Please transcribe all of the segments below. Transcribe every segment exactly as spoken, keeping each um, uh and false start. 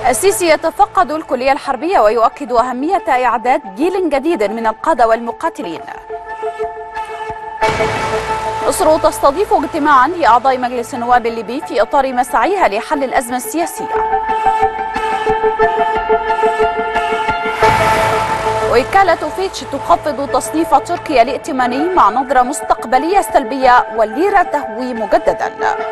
السيسي يتفقد الكلية الحربية ويؤكد أهمية إعداد جيل جديد من القادة والمقاتلين. مصر تستضيف اجتماعا لأعضاء مجلس النواب الليبي في إطار مساعيها لحل الأزمة السياسية. وكالة فيتش تخفض تصنيف تركيا الائتماني مع نظرة مستقبلية سلبية والليرة تهوي مجددا.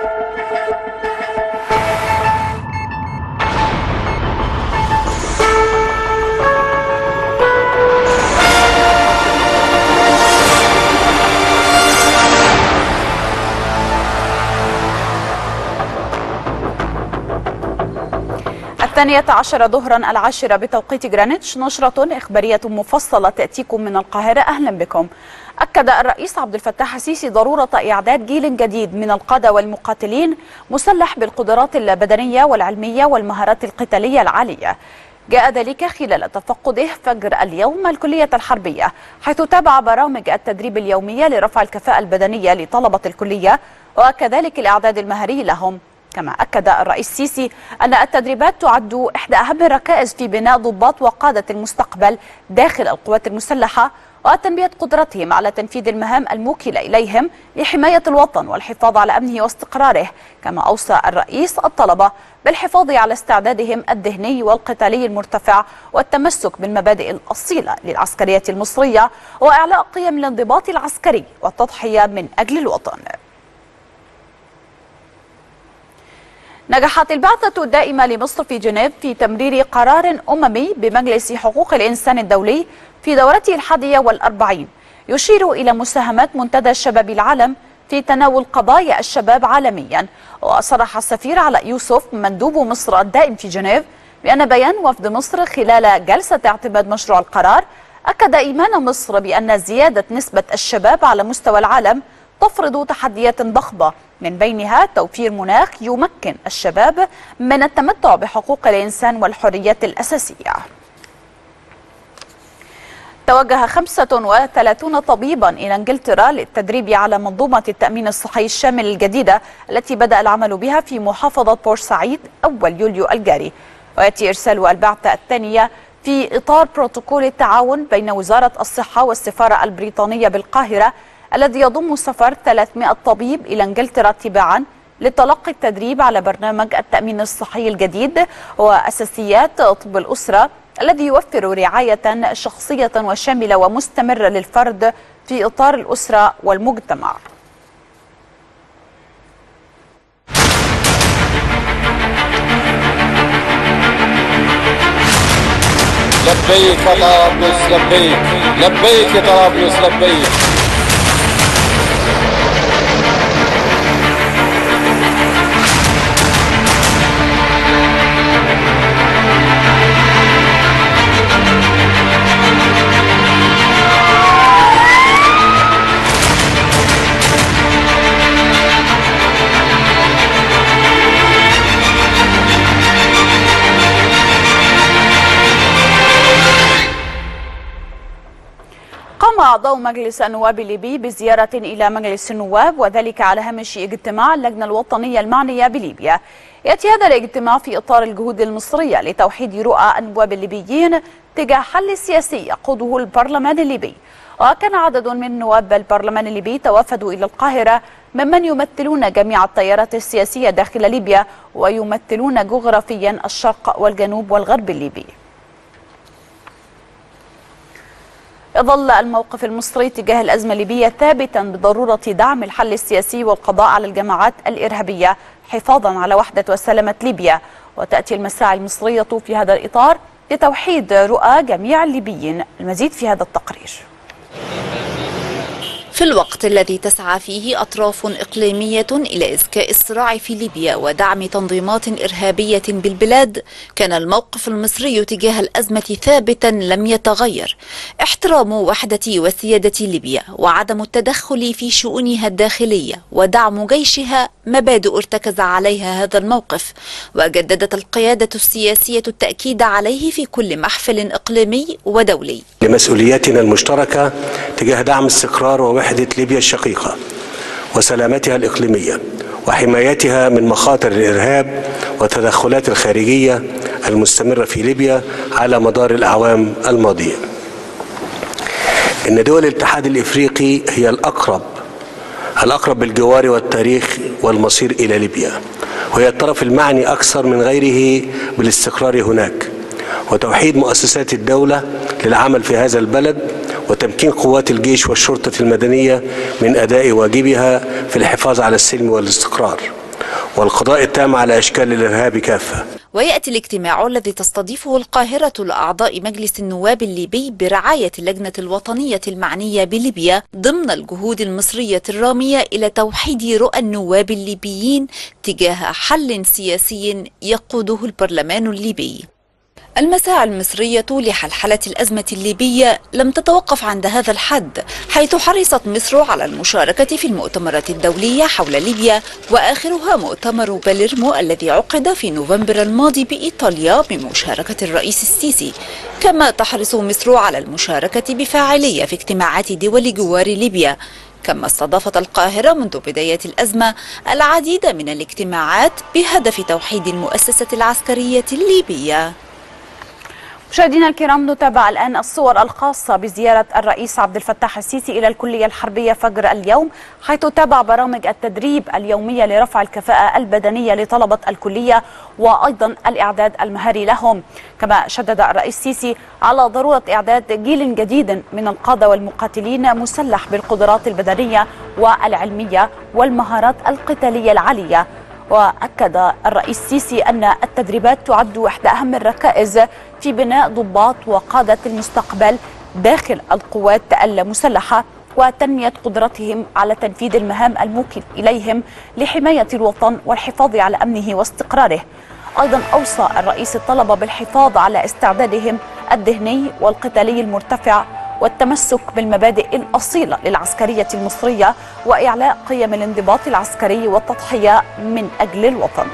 الثانية عشر ظهرا العاشرة بتوقيت جرينتش، نشرة إخبارية مفصلة تأتيكم من القاهرة. أهلا بكم. أكد الرئيس عبد الفتاح السيسي ضرورة إعداد جيل جديد من القادة والمقاتلين مسلح بالقدرات البدنية والعلمية والمهارات القتالية العالية. جاء ذلك خلال تفقده فجر اليوم الكلية الحربية، حيث تابع برامج التدريب اليومية لرفع الكفاءة البدنية لطلبة الكلية وكذلك الإعداد المهري لهم. كما أكد الرئيس السيسي أن التدريبات تعد إحدى أهم الركائز في بناء ضباط وقادة المستقبل داخل القوات المسلحة وتنمية قدرتهم على تنفيذ المهام الموكلة إليهم لحماية الوطن والحفاظ على أمنه واستقراره. كما أوصى الرئيس الطلبة بالحفاظ على استعدادهم الذهني والقتالي المرتفع والتمسك بالمبادئ الأصيلة للعسكرية المصرية وإعلاء قيم الانضباط العسكري والتضحية من أجل الوطن. نجحت البعثة الدائمة لمصر في جنيف في تمرير قرار أممي بمجلس حقوق الإنسان الدولي في دورته الحادية والأربعين يشير إلى مساهمات منتدى الشباب العالم في تناول قضايا الشباب عالميا. وصرح السفير علاء يوسف مندوب مصر الدائم في جنيف بأن بيان وفد مصر خلال جلسة اعتماد مشروع القرار أكد إيمان مصر بأن زيادة نسبة الشباب على مستوى العالم تفرض تحديات ضخمة، من بينها توفير مناخ يمكن الشباب من التمتع بحقوق الإنسان والحريات الأساسية. توجه خمسة وثلاثين طبيبا إلى إنجلترا للتدريب على منظومة التأمين الصحي الشامل الجديدة التي بدأ العمل بها في محافظة بورسعيد أول يوليو الجاري. ويأتي إرسال البعثة الثانية في إطار بروتوكول التعاون بين وزارة الصحة والسفارة البريطانية بالقاهرة الذي يضم سفر ثلاثمائة طبيب إلى إنجلترا تباعا لتلقي التدريب على برنامج التأمين الصحي الجديد وأساسيات طب الأسرة الذي يوفر رعاية شخصية وشاملة ومستمرة للفرد في إطار الأسرة والمجتمع. لبيك يا طرابلس لبيك، لبيك يا طرابلس لبيك. قام أعضاء مجلس النواب الليبي بزيارة إلى مجلس النواب وذلك على هامش اجتماع اللجنة الوطنية المعنية بليبيا. يأتي هذا الاجتماع في إطار الجهود المصرية لتوحيد رؤى النواب الليبيين تجاه حل سياسي يقوده البرلمان الليبي. وكان عدد من نواب البرلمان الليبي توافدوا إلى القاهرة ممن يمثلون جميع التيارات السياسية داخل ليبيا ويمثلون جغرافيا الشرق والجنوب والغرب الليبي. يظل الموقف المصري تجاه الأزمة الليبية ثابتا بضرورة دعم الحل السياسي والقضاء على الجماعات الإرهابية حفاظا على وحدة وسلامة ليبيا. وتأتي المساعي المصرية في هذا الإطار لتوحيد رؤى جميع الليبيين. المزيد في هذا التقرير. في الوقت الذي تسعى فيه أطراف إقليمية إلى إذكاء الصراع في ليبيا ودعم تنظيمات إرهابية بالبلاد، كان الموقف المصري تجاه الأزمة ثابتا لم يتغير: احترام وحدة وسيادة ليبيا وعدم التدخل في شؤونها الداخلية ودعم جيشها، مبادئ ارتكز عليها هذا الموقف. وجددت القيادة السياسية التأكيد عليه في كل محفل إقليمي ودولي. لمسؤولياتنا المشتركة تجاه دعم استقرار ووحدة ليبيا الشقيقة وسلامتها الإقليمية وحمايتها من مخاطر الإرهاب والتدخلات الخارجية المستمرة في ليبيا على مدار الأعوام الماضية. إن دول الاتحاد الإفريقي هي الأقرب الأقرب بالجوار والتاريخ والمصير إلى ليبيا، وهي الطرف المعني أكثر من غيره بالاستقرار هناك وتوحيد مؤسسات الدولة للعمل في هذا البلد وتمكين قوات الجيش والشرطة المدنية من أداء واجبها في الحفاظ على السلم والاستقرار والقضاء التام على أشكال الإرهاب كافة. ويأتي الاجتماع الذي تستضيفه القاهرة لأعضاء مجلس النواب الليبي برعاية اللجنة الوطنية المعنية بليبيا ضمن الجهود المصرية الرامية إلى توحيد رؤى النواب الليبيين تجاه حل سياسي يقوده البرلمان الليبي. المساعي المصرية لحلحلة الأزمة الليبية لم تتوقف عند هذا الحد، حيث حرصت مصر على المشاركة في المؤتمرات الدولية حول ليبيا، وآخرها مؤتمر باليرمو الذي عقد في نوفمبر الماضي بإيطاليا بمشاركة الرئيس السيسي. كما تحرص مصر على المشاركة بفاعلية في اجتماعات دول جوار ليبيا. كما استضافت القاهرة منذ بداية الأزمة العديد من الاجتماعات بهدف توحيد المؤسسة العسكرية الليبية. مشاهدينا الكرام، نتابع الآن الصور الخاصة بزيارة الرئيس عبد الفتاح السيسي إلى الكلية الحربية فجر اليوم، حيث تابع برامج التدريب اليومية لرفع الكفاءة البدنية لطلبة الكلية وأيضا الإعداد المهاري لهم. كما شدد الرئيس السيسي على ضرورة إعداد جيل جديد من القادة والمقاتلين مسلح بالقدرات البدنية والعلمية والمهارات القتالية العالية. وأكد الرئيس السيسي أن التدريبات تعد إحدى أهم الركائز في بناء ضباط وقادة المستقبل داخل القوات المسلحة وتنمية قدرتهم على تنفيذ المهام الموكل إليهم لحماية الوطن والحفاظ على أمنه واستقراره. أيضا أوصى الرئيس الطلبة بالحفاظ على استعدادهم الذهني والقتالي المرتفع والتمسك بالمبادئ الأصيلة للعسكرية المصرية وإعلاء قيم الانضباط العسكري والتضحية من أجل الوطن.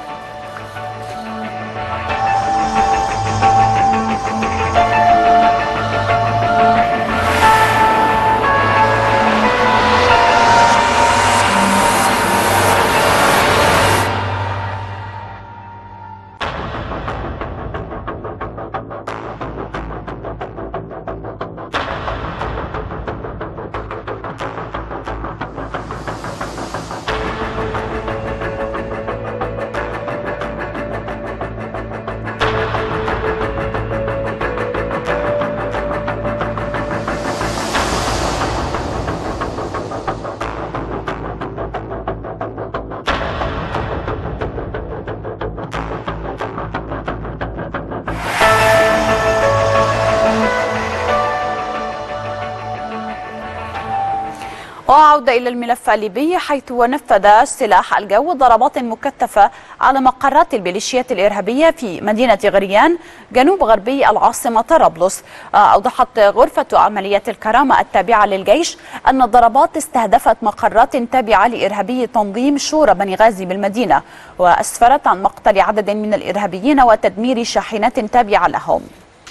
وعودة إلى الملف الليبي، حيث نفذ سلاح الجو ضربات مكثفة على مقرات الميليشيات الإرهابية في مدينة غريان جنوب غربي العاصمة طرابلس. أوضحت غرفة عمليات الكرامة التابعة للجيش أن الضربات استهدفت مقرات تابعة لإرهابي تنظيم شورى بني غازي بالمدينة، وأسفرت عن مقتل عدد من الإرهابيين وتدمير شاحنات تابعة لهم.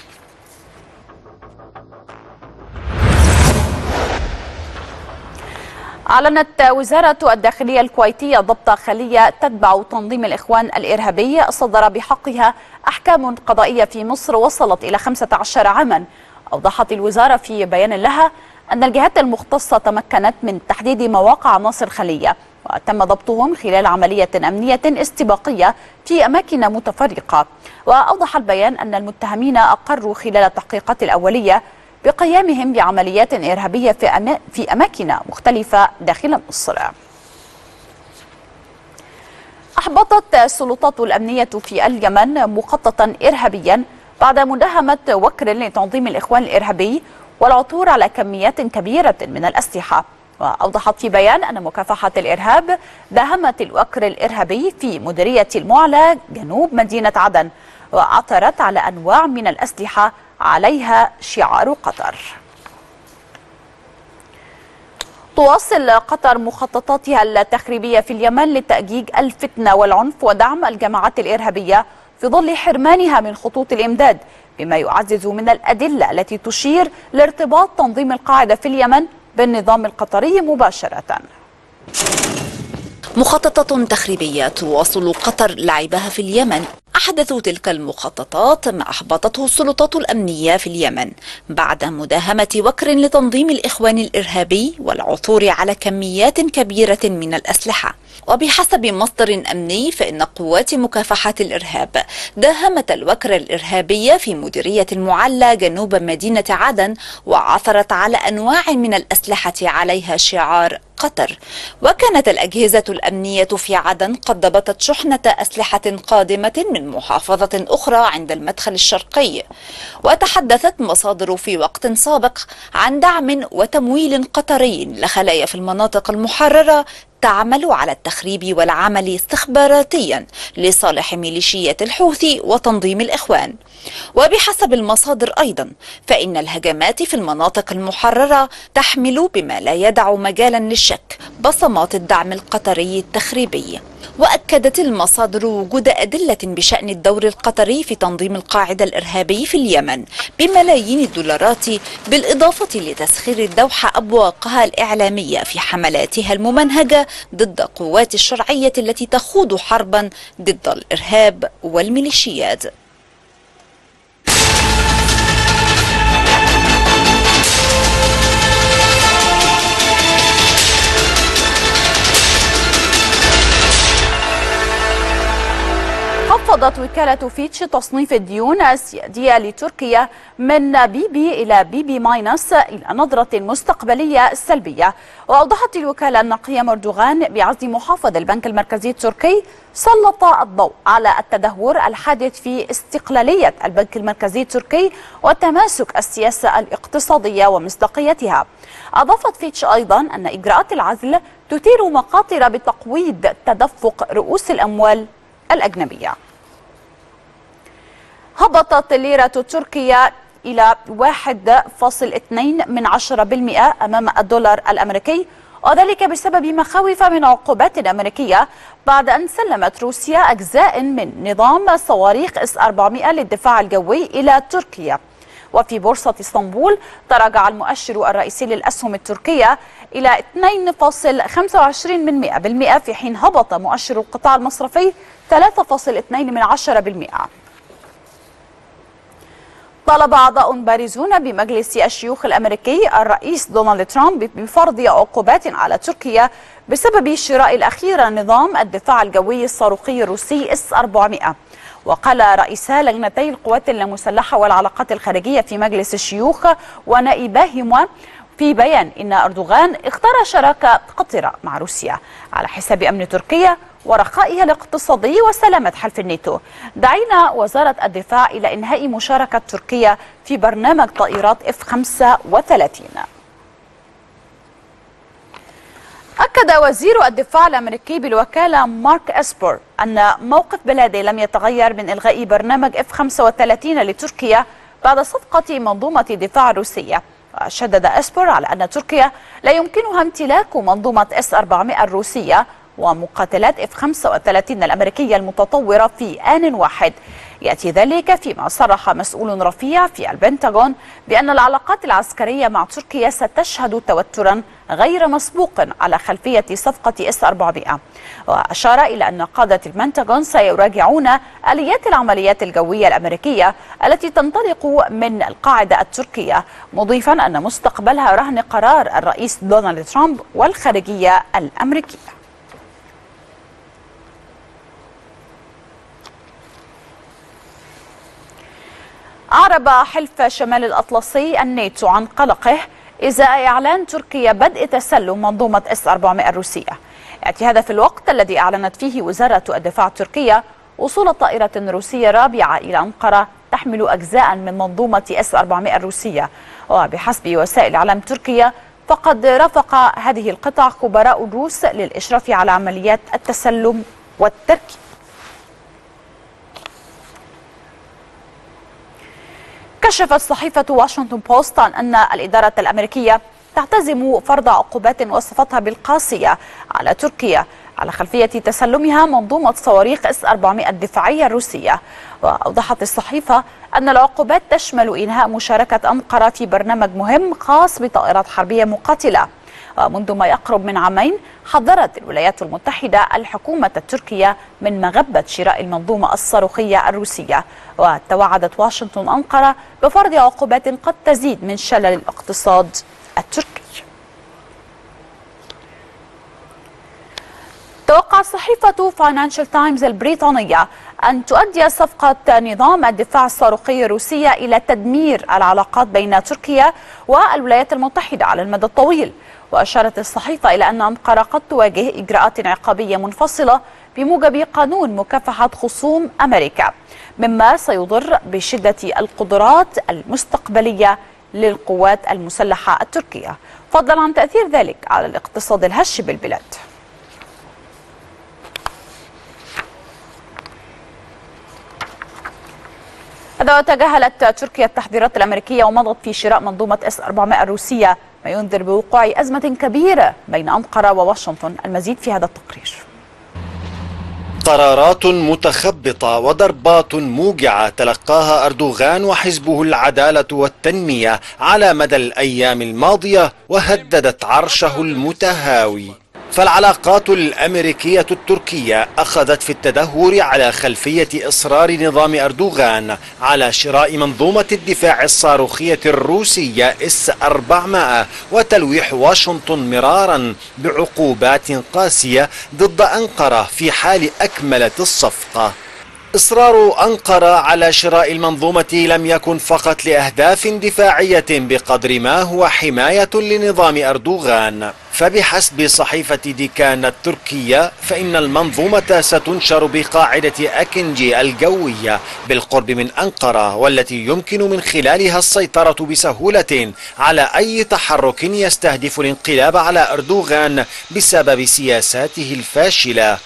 أعلنت وزارة الداخلية الكويتية ضبط خلية تتبع تنظيم الإخوان الإرهابي صدر بحقها أحكام قضائية في مصر وصلت إلى خمسة عشر عاما. أوضحت الوزارة في بيان لها أن الجهات المختصة تمكنت من تحديد مواقع عناصر الخلية، وتم ضبطهم خلال عملية أمنية استباقية في أماكن متفرقة. وأوضح البيان أن المتهمين أقروا خلال التحقيقات الأولية بقيامهم بعمليات إرهابية في, أما في أماكن مختلفة داخل مصر. أحبطت السلطات الأمنية في اليمن مخططا إرهابيا بعد مداهمة وكر لتنظيم الإخوان الإرهابي والعثور على كميات كبيرة من الأسلحة. وأوضحت في بيان أن مكافحة الإرهاب داهمت الوكر الإرهابي في مديرية المعلى جنوب مدينة عدن، وعثرت على أنواع من الأسلحة عليها شعار قطر. تواصل قطر مخططاتها التخريبية في اليمن لتأجيج الفتنة والعنف ودعم الجماعات الإرهابية في ظل حرمانها من خطوط الإمداد، بما يعزز من الأدلة التي تشير لارتباط تنظيم القاعدة في اليمن بالنظام القطري مباشرة. مخططات تخريبية تواصل قطر لعبها في اليمن أحدثوا تلك المخططات ما أحبطته السلطات الأمنية في اليمن بعد مداهمة وكر لتنظيم الإخوان الإرهابي والعثور على كميات كبيرة من الأسلحة. وبحسب مصدر أمني فإن قوات مكافحة الإرهاب داهمت الوكر الإرهابي في مديرية المعلى جنوب مدينة عدن، وعثرت على أنواع من الأسلحة عليها شعار قطر. وكانت الأجهزة الأمنية في عدن قد ضبطت شحنة أسلحة قادمة من محافظة أخرى عند المدخل الشرقي. وتحدثت مصادر في وقت سابق عن دعم وتمويل قطري لخلايا في المناطق المحررة تعمل على التخريب والعمل استخباراتيا لصالح ميليشيات الحوثي وتنظيم الإخوان. وبحسب المصادر أيضا فإن الهجمات في المناطق المحررة تحمل بما لا يدع مجالا للشك بصمات الدعم القطري التخريبي. وأكدت المصادر وجود أدلة بشأن الدور القطري في تنظيم القاعدة الإرهابي في اليمن بملايين الدولارات، بالإضافة لتسخير الدوحة أبواقها الإعلامية في حملاتها الممنهجة ضد قوات الشرعية التي تخوض حربا ضد الإرهاب والميليشيات. خفضت وكالة فيتش تصنيف الديون السيادية لتركيا من بي بي إلى بي بي ماينس إلى نظرة مستقبلية سلبية. وأوضحت الوكالة أن قيام أردوغان بعزل محافظ البنك المركزي التركي سلط الضوء على التدهور الحادث في استقلالية البنك المركزي التركي وتماسك السياسة الاقتصادية ومصداقيتها. أضافت فيتش أيضا أن إجراءات العزل تثير مخاطر بتقويض تدفق رؤوس الأموال الأجنبية. هبطت الليرة التركية إلى واحد فاصل اثنين من عشرة بالمئة أمام الدولار الأمريكي، وذلك بسبب مخاوف من عقوبات أمريكية بعد أن سلمت روسيا أجزاء من نظام صواريخ إس أربعمئة للدفاع الجوي إلى تركيا. وفي بورصة اسطنبول تراجع المؤشر الرئيسي للأسهم التركية إلى اثنين فاصل خمسة وعشرين بالمئة، في حين هبط مؤشر القطاع المصرفي ثلاثة فاصل اثنين من عشرة بالمئة. طالب أعضاء بارزون بمجلس الشيوخ الأمريكي الرئيس دونالد ترامب بفرض عقوبات على تركيا بسبب شراء الأخير نظام الدفاع الجوي الصاروخي الروسي إس أربعمئة. وقال رئيسا لجنتي القوات المسلحة والعلاقات الخارجية في مجلس الشيوخ ونائباهما في بيان إن أردوغان اختار شراكة قطرة مع روسيا على حساب أمن تركيا ورخائها الاقتصادي وسلامة حلف الناتو. دعينا وزارة الدفاع إلى إنهاء مشاركة تركيا في برنامج طائرات إف خمسة وثلاثين. أكد وزير الدفاع الأمريكي بالوكالة مارك أسبر أن موقف بلاده لم يتغير من إلغاء برنامج إف خمسة وثلاثين لتركيا بعد صفقة منظومة الدفاع الروسية. وشدد أسبر على أن تركيا لا يمكنها امتلاك منظومة إس أربعمئة الروسية ومقاتلات إف خمسة وثلاثين الأمريكية المتطورة في آن واحد. يأتي ذلك فيما صرح مسؤول رفيع في البنتاغون بأن العلاقات العسكرية مع تركيا ستشهد توترا غير مسبوق على خلفية صفقة إس أربعمئة. وأشار إلى أن قادة البنتاغون سيراجعون آليات العمليات الجوية الأمريكية التي تنطلق من القاعدة التركية، مضيفا أن مستقبلها رهن قرار الرئيس دونالد ترامب والخارجية الأمريكية. أعرب حلف شمال الأطلسي الناتو عن قلقه إزاء إعلان تركيا بدء تسلم منظومة إس أربعمئة الروسية. يأتي هذا في الوقت الذي أعلنت فيه وزارة الدفاع التركية وصول طائرة روسية رابعة إلى أنقرة تحمل أجزاء من منظومة إس أربعمئة الروسية. وبحسب وسائل إعلام تركيا فقد رافق هذه القطع خبراء الروس للإشراف على عمليات التسلم والتركيب. كشفت صحيفة واشنطن بوست عن أن الإدارة الأمريكية تعتزم فرض عقوبات وصفتها بالقاسية على تركيا على خلفية تسلمها منظومة صواريخ إس أربعمئة الدفاعية الروسية. وأوضحت الصحيفة أن العقوبات تشمل إنهاء مشاركة أنقرة في برنامج مهم خاص بطائرات حربية مقاتلة. ومنذ ما يقرب من عامين حذرت الولايات المتحدة الحكومة التركية من مغبة شراء المنظومة الصاروخية الروسية، وتوعدت واشنطن أنقرة بفرض عقوبات قد تزيد من شلل الاقتصاد التركي. توقعت صحيفة فاينانشال تايمز البريطانية أن تؤدي صفقة نظام الدفاع الصاروخي الروسية إلى تدمير العلاقات بين تركيا والولايات المتحدة على المدى الطويل. وأشارت الصحيفة إلى أن أنقرة قد تواجه إجراءات عقابية منفصلة بموجب قانون مكافحة خصوم أمريكا، مما سيضر بشدة القدرات المستقبلية للقوات المسلحة التركية، فضلا عن تأثير ذلك على الاقتصاد الهش بالبلاد. هذا وتجاهلت تركيا التحذيرات الأمريكية ومضت في شراء منظومة إس أربعمائة الروسية، ما ينذر بوقوع أزمة كبيرة بين أنقرة وواشنطن. المزيد في هذا التقرير. قرارات متخبطة وضربات موجعة تلقاها أردوغان وحزبه العدالة والتنمية على مدى الأيام الماضية وهددت عرشه المتهاوي. فالعلاقات الأمريكية التركية أخذت في التدهور على خلفية إصرار نظام أردوغان على شراء منظومة الدفاع الصاروخية الروسية إس أربعمائة وتلويح واشنطن مرارا بعقوبات قاسية ضد أنقرة في حال أكملت الصفقة. إصرار أنقرة على شراء المنظومة لم يكن فقط لأهداف دفاعية بقدر ما هو حماية لنظام أردوغان، فبحسب صحيفة ديكان التركية فإن المنظومة ستنشر بقاعدة أكنجي الجوية بالقرب من أنقرة، والتي يمكن من خلالها السيطرة بسهولة على أي تحرك يستهدف الانقلاب على أردوغان بسبب سياساته الفاشلة،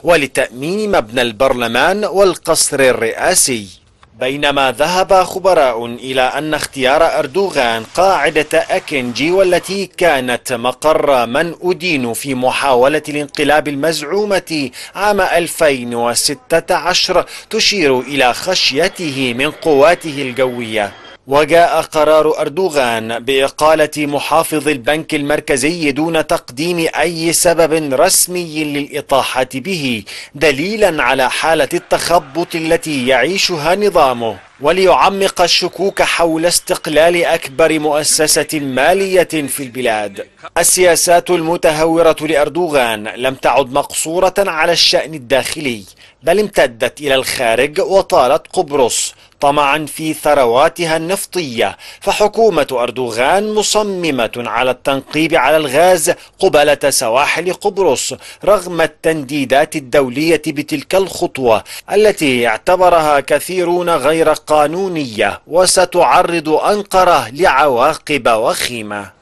ولتأمين مبنى البرلمان والقصر الرئاسي. بينما ذهب خبراء إلى أن اختيار أردوغان قاعدة أكنجي والتي كانت مقر من أدين في محاولة الانقلاب المزعومة عام ألفين وستة عشر تشير إلى خشيته من قواته الجوية. وجاء قرار أردوغان بإقالة محافظ البنك المركزي دون تقديم أي سبب رسمي للإطاحة به، دليلا على حالة التخبط التي يعيشها نظامه، وليعمق الشكوك حول استقلال أكبر مؤسسة مالية في البلاد. السياسات المتهورة لأردوغان لم تعد مقصورة على الشأن الداخلي، بل امتدت إلى الخارج وطالت قبرص طمعا في ثرواتها النفطية، فحكومة أردوغان مصممة على التنقيب على الغاز قبالة سواحل قبرص رغم التنديدات الدولية بتلك الخطوة التي اعتبرها كثيرون غير قانونية وستعرض أنقرة لعواقب وخيمة.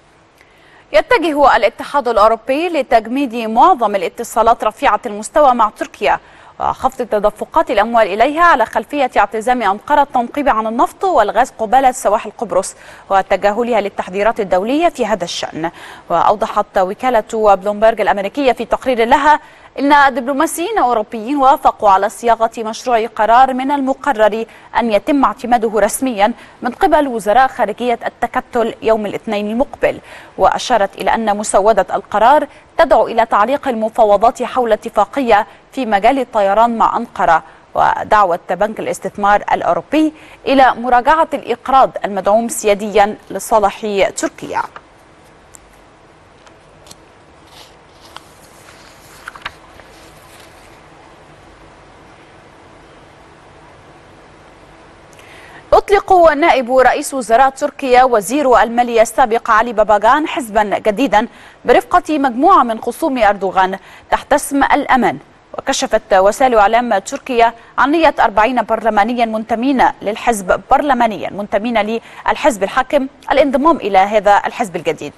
يتجه الاتحاد الأوروبي لتجميد معظم الاتصالات رفيعة المستوى مع تركيا وخفض تدفقات الأموال إليها على خلفية اعتزام أنقرة التنقيب عن النفط والغاز قبالة سواحل قبرص وتجاهلها للتحذيرات الدولية في هذا الشأن. وأوضحت وكالة بلومبرج الأمريكية في تقرير لها إن دبلوماسيين أوروبيين وافقوا على صياغة مشروع قرار من المقرر أن يتم اعتماده رسميا من قبل وزراء خارجية التكتل يوم الاثنين المقبل. وأشارت إلى أن مسودة القرار تدعو إلى تعليق المفاوضات حول اتفاقية في مجال الطيران مع أنقرة، ودعوة بنك الاستثمار الأوروبي إلى مراجعة الإقراض المدعوم سياديا لصالح تركيا. أطلق نائب رئيس وزراء تركيا وزير المالية السابق علي باباغان حزبا جديدا برفقة مجموعة من خصوم أردوغان تحت اسم الأمان. وكشفت وسائل إعلام تركيا عن نية أربعين برلمانيا منتمين للحزب برلمانيا منتمين للحزب الحاكم الانضمام إلى هذا الحزب الجديد.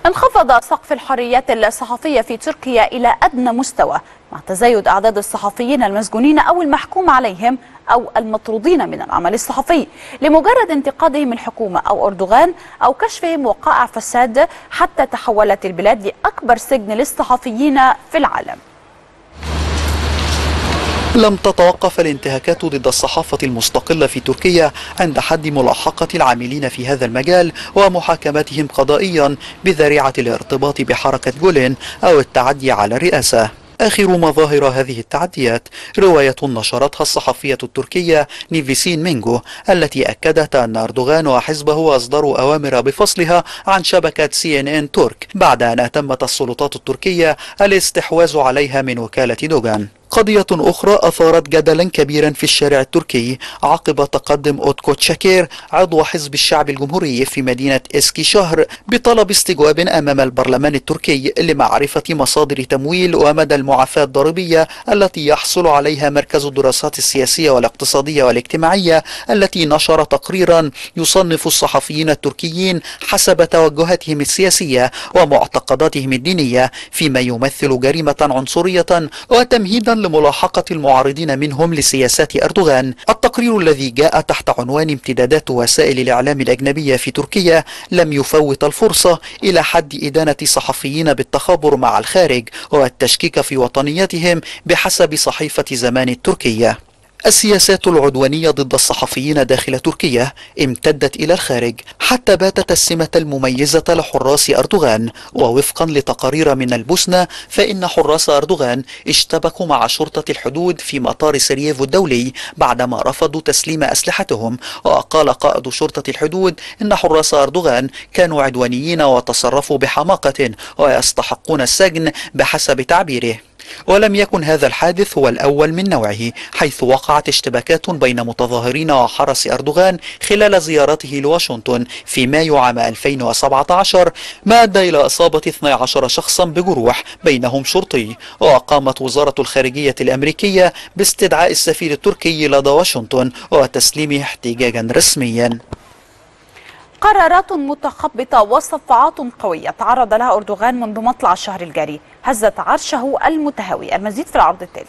انخفض سقف الحريات الصحفية في تركيا إلى أدنى مستوى مع تزايد أعداد الصحفيين المسجونين أو المحكوم عليهم أو المطرودين من العمل الصحفي لمجرد انتقادهم الحكومة أو أردوغان أو كشفهم وقائع فساد، حتى تحولت البلاد لأكبر سجن للصحفيين في العالم. لم تتوقف الانتهاكات ضد الصحافة المستقلة في تركيا عند حد ملاحقة العاملين في هذا المجال ومحاكمتهم قضائيا بذريعة الارتباط بحركة جولين أو التعدي على الرئاسة. آخر مظاهر هذه التعديات رواية نشرتها الصحفية التركية نيفيسين مينجو التي أكدت أن أردوغان وحزبه أصدروا أوامر بفصلها عن شبكة سي إن إن ترك بعد أن أتمت السلطات التركية الاستحواذ عليها من وكالة دوغان. قضية أخرى أثارت جدلا كبيرا في الشارع التركي عقب تقدم أوتكوت شاكير عضو حزب الشعب الجمهوري في مدينة إسكي شهر بطلب استجواب أمام البرلمان التركي لمعرفة مصادر تمويل ومدى المعافاة الضريبية التي يحصل عليها مركز الدراسات السياسية والاقتصادية والاجتماعية، التي نشر تقريرا يصنف الصحفيين التركيين حسب توجهاتهم السياسية ومعتقداتهم الدينية فيما يمثل جريمة عنصرية وتمهيدا لملاحقة المعارضين منهم لسياسات أردوغان. التقرير الذي جاء تحت عنوان امتدادات وسائل الإعلام الأجنبية في تركيا لم يفوت الفرصة إلى حد إدانة صحفيين بالتخابر مع الخارج والتشكيك في وطنيتهم بحسب صحيفة زمان التركية. السياسات العدوانية ضد الصحفيين داخل تركيا امتدت إلى الخارج حتى باتت السمة المميزة لحراس أردوغان، ووفقا لتقارير من البوسنة فإن حراس أردوغان اشتبكوا مع شرطة الحدود في مطار سراييفو الدولي بعدما رفضوا تسليم أسلحتهم. وقال قائد شرطة الحدود إن حراس أردوغان كانوا عدوانيين وتصرفوا بحماقة ويستحقون السجن بحسب تعبيره. ولم يكن هذا الحادث هو الأول من نوعه، حيث وقعت اشتباكات بين متظاهرين وحرس أردوغان خلال زيارته لواشنطن في مايو عام ألفين وسبعة عشر، ما أدى إلى إصابة اثني عشر شخصا بجروح بينهم شرطي. وقامت وزارة الخارجية الأمريكية باستدعاء السفير التركي لدى واشنطن وتسليمه احتجاجا رسميا. قرارات متخبطة وصفعات قوية تعرض لها أردوغان منذ مطلع الشهر الجاري هزت عرشه المتهاوي. المزيد في العرض التالي.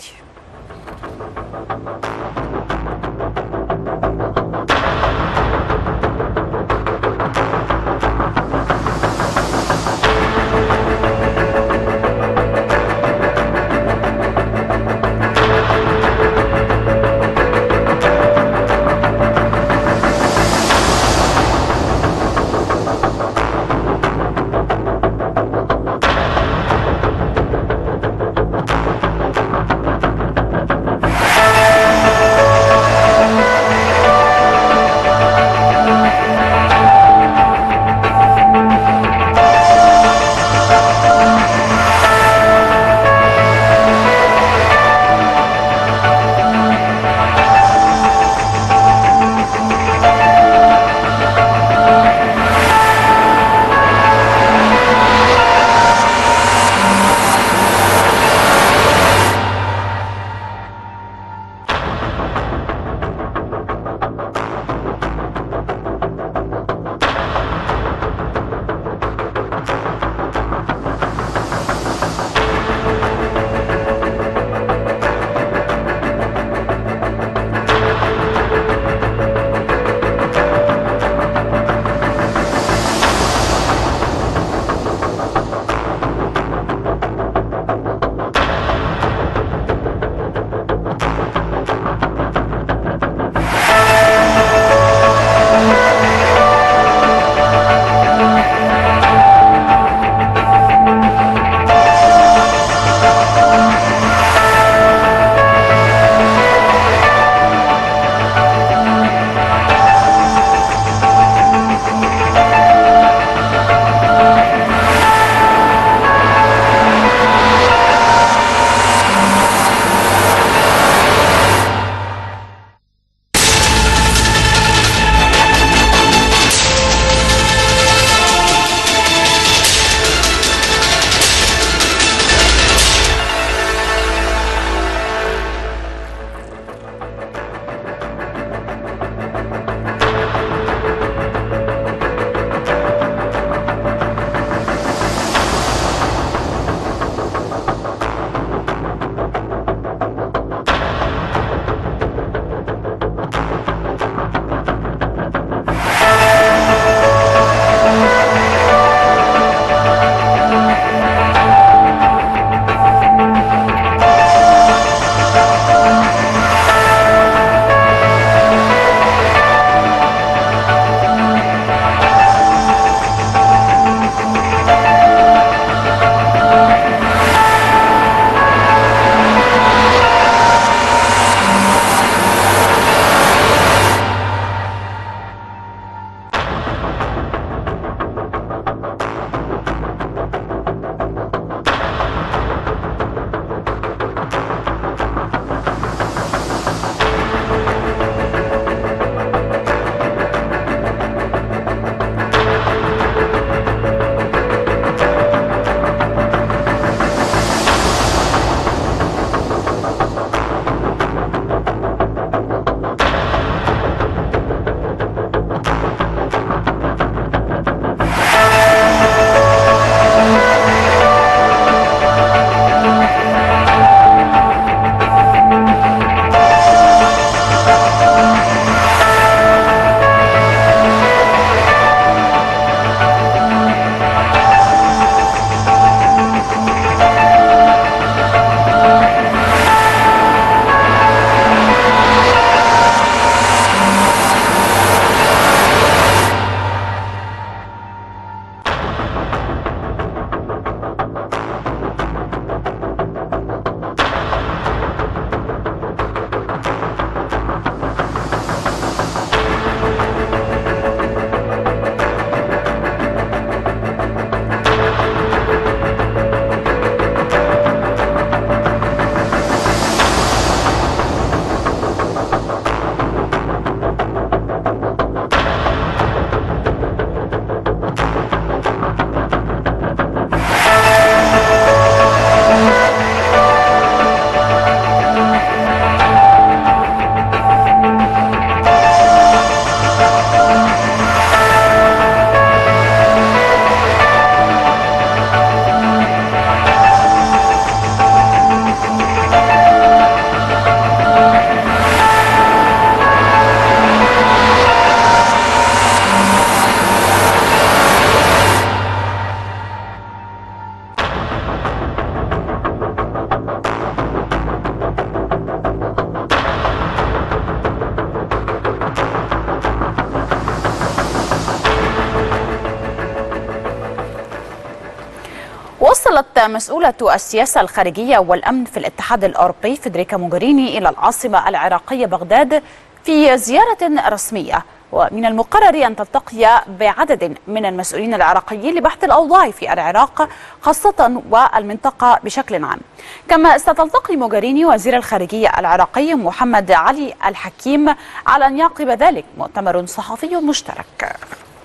وصلت مسؤولة السياسة الخارجية والأمن في الاتحاد الأوروبي فيدريكا موغريني إلى العاصمة العراقية بغداد في زيارة رسمية، ومن المقرر أن تلتقي بعدد من المسؤولين العراقيين لبحث الأوضاع في العراق خاصة والمنطقة بشكل عام. كما ستلتقي موغريني وزير الخارجية العراقي محمد علي الحكيم على أن يعقب ذلك مؤتمر صحفي مشترك.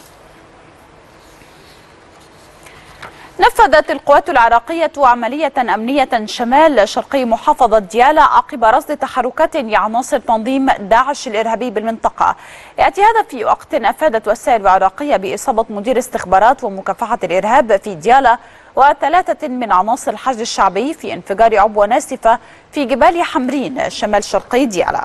نفذت القوات العراقية عملية أمنية شمال شرقي محافظة ديالى عقب رصد تحركات لعناصر تنظيم داعش الإرهابي بالمنطقة، يأتي هذا في وقت أفادت وسائل عراقية بإصابة مدير استخبارات ومكافحة الإرهاب في ديالى وثلاثة من عناصر الحشد الشعبي في انفجار عبوة ناسفة في جبال حمرين شمال شرقي ديالى.